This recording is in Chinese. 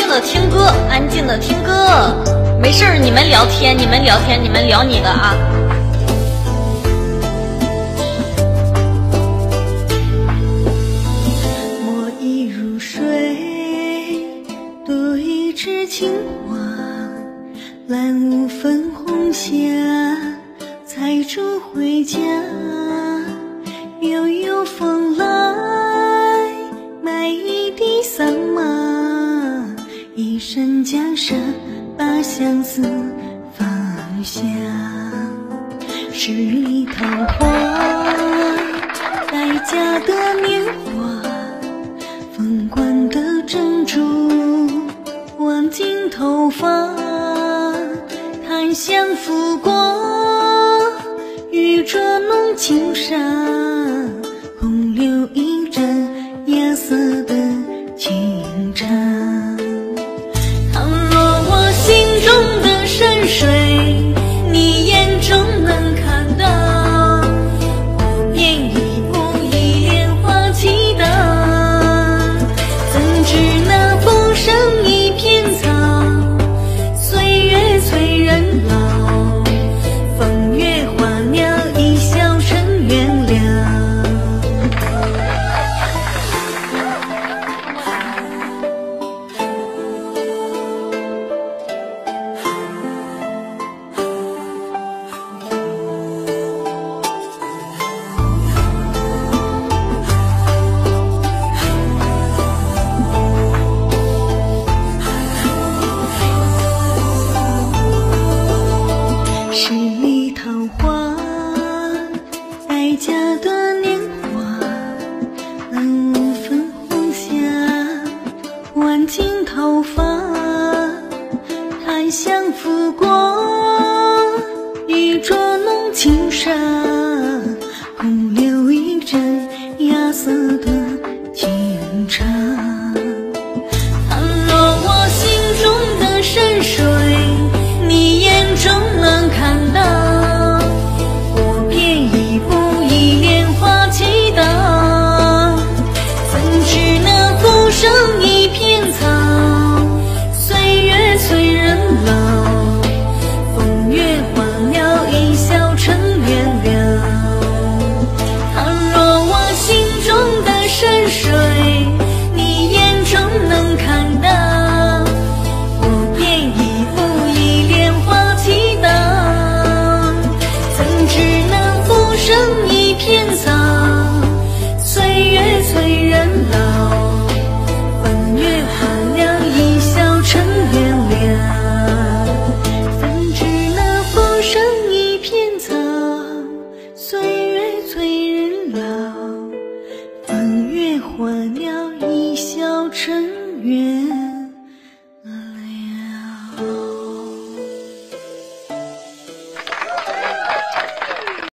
的听歌，安静的听歌。没事儿，你们聊天，你们聊天，你们聊你的啊。 我已入睡，对峙青花，蓝雾粉红霞，采竹回家。悠悠风来，买一地桑麻，一身江山把相思放下。十里桃花，待嫁的年华，凤冠的珍珠，挽进头发，檀香拂过，玉镯弄轻纱，空留一盏芽色的清茶。倘若我心中的山水，你眼中能看到，我便一步一莲花祈祷。怎知那浮生一片草，岁月催人老，风月花鸟一笑成缘了。十里桃花，待嫁的年华，蓝雾粉红霞，挽进头发，檀香拂过，玉镯弄轻纱，空留一盏芽色的清茶。倘若我心中的山水，你眼中能看到，我便一步一莲花祈祷。怎知那浮生一片草，岁月催人老，风月花鸟一笑成缘了。倘若我心中的山水，你眼中能看到，我便一步一莲花祈祷。怎知那浮生一片草，岁月催人老，风月花鸟一笑成缘了。怎知那浮生一片草，岁月催人老，风月花鸟一笑成缘。